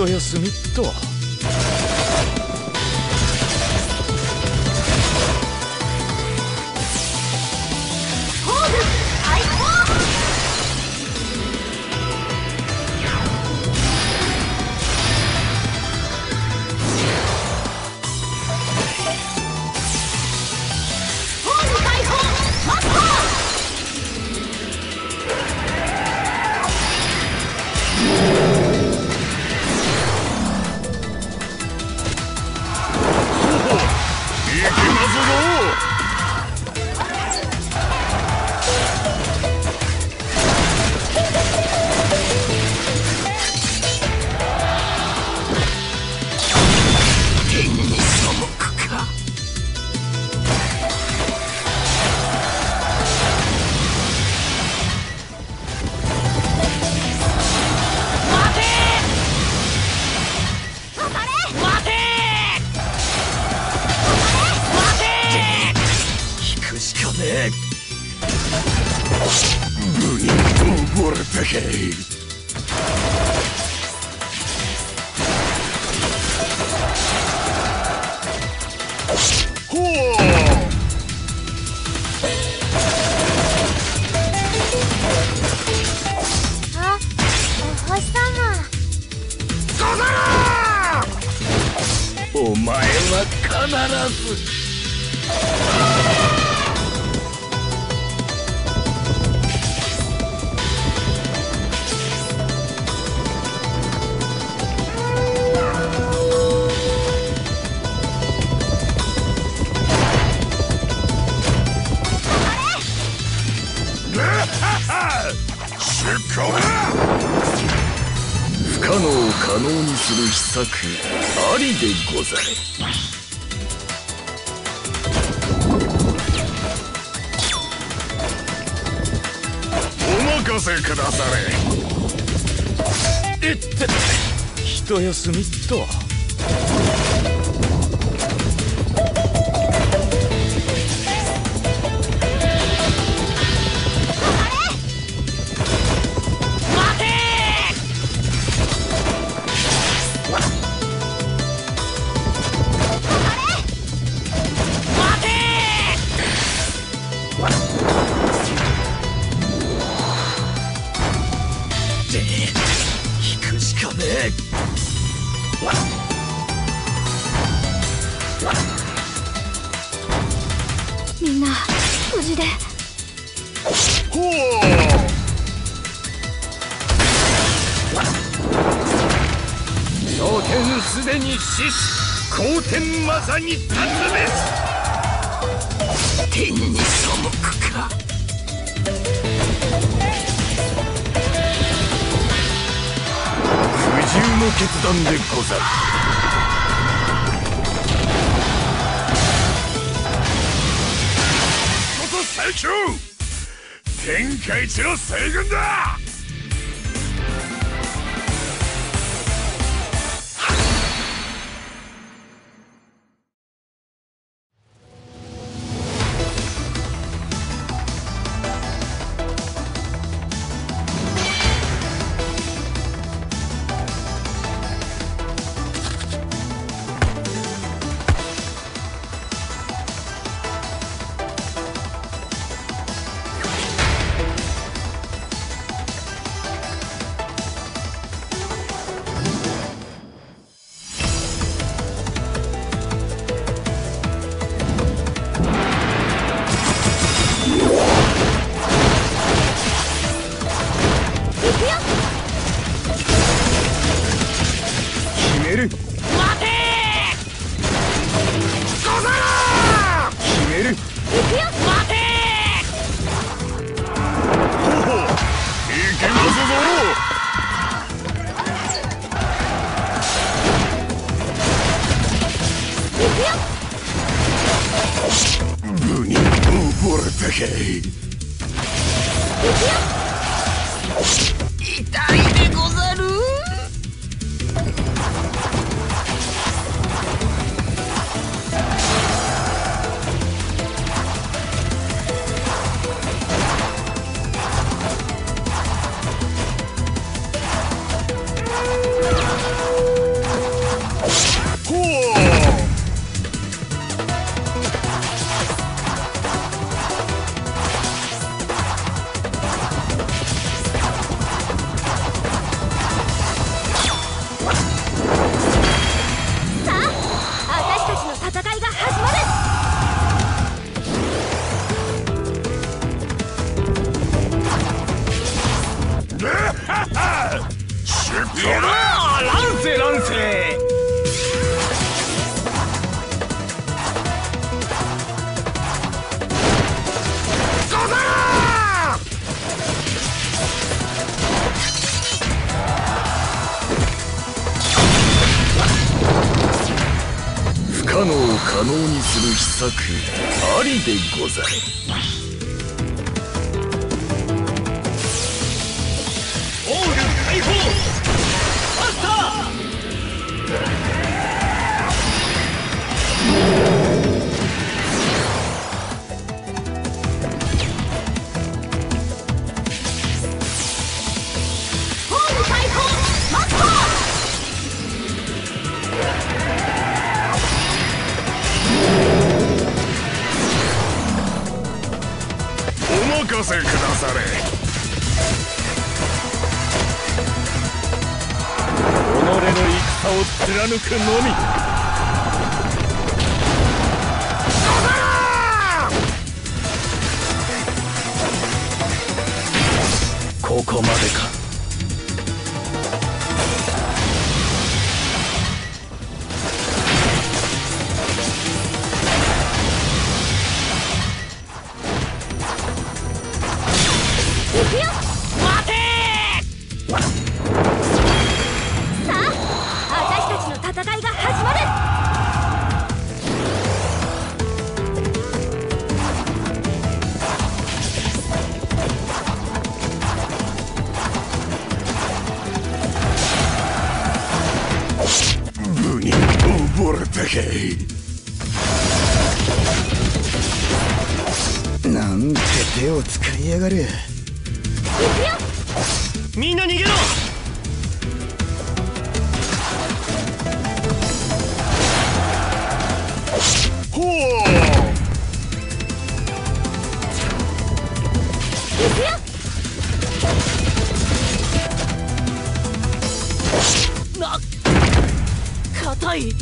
一休みっと。お前は必ず。出航だ。不可能を可能にする秘策ありでござれ。お任せくだされ。いって一休みっと。引くしかねえ。 みんな無事で。 ほう。蒼天すでに死し、後天まさに立つべし。天に背くか。不獣の決断でござる。こと最強天下一の西軍だ。部に溺れたかい。痛いでござる。 可能にする秘策ありでござれ。オール解放マスター。お任せくだされ。己の戦を貫くのみ。ここまでか。なんて手を使いやがる。みんな逃げろ。ほう。硬い。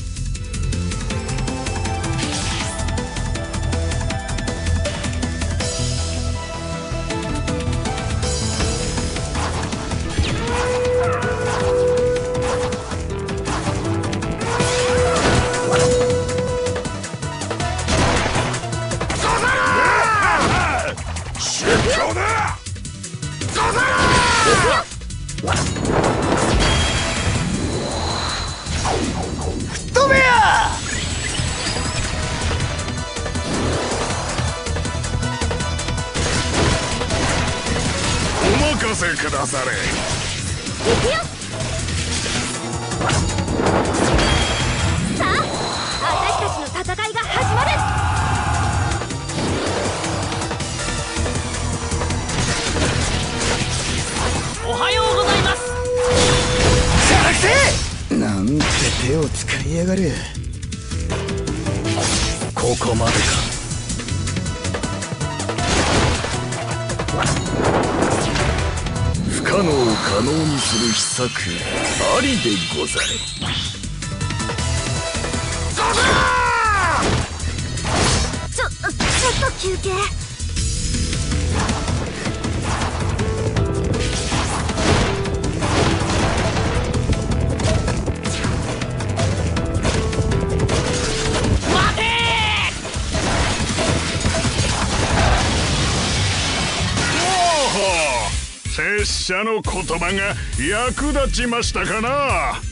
お任せくだされ。行くよ。さあ、私たちの戦いが始まる。おはようございます。じゃなくて、なんて手を使いやがる。ここまでか。不可能を可能にする秘策ありでござれ。ちょっと休憩。拙者の言葉が役立ちましたかな。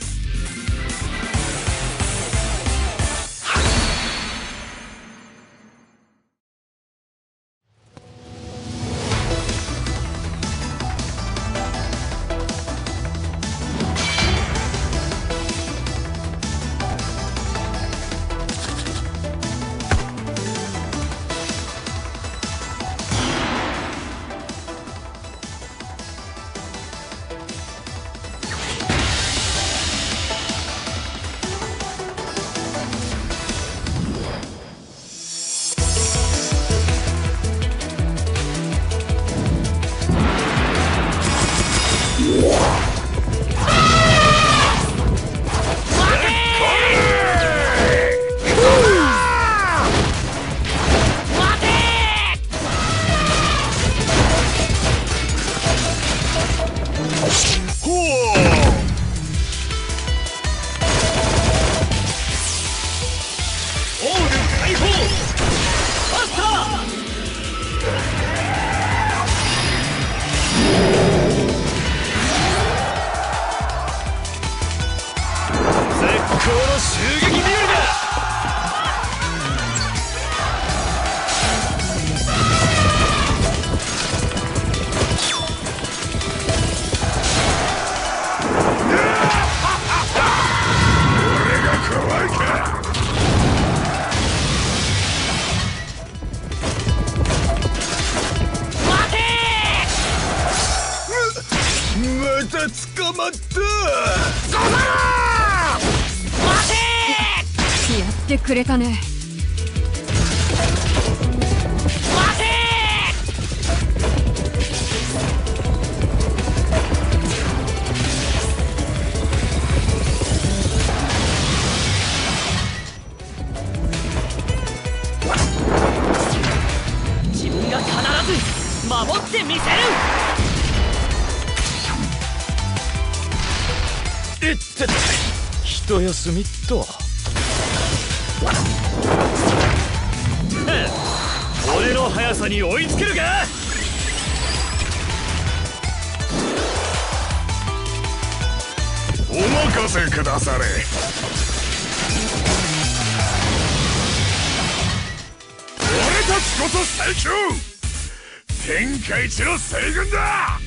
やってくれたね。 自分が必ず守ってみせる。 いってた、一休みっと。俺の速さに追いつけるか。お任せくだされ。俺たちこそ最強、天下一の西軍だ。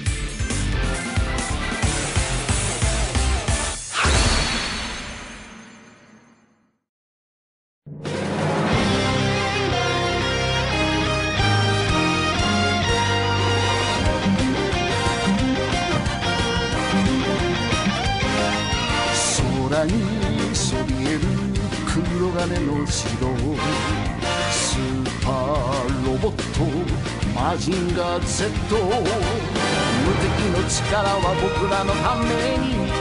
空にそびえる黒金の城、スーパーロボットマジンガー Z、 無敵の力は僕らのために、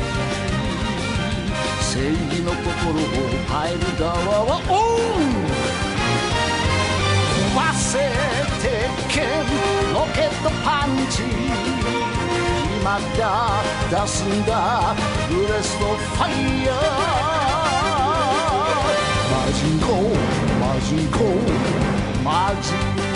正義の心を変える側はオン。飛ばせ鉄拳ロケットパンチ、今だ出すんだブレストファイヤー。マジンコマジンコマジン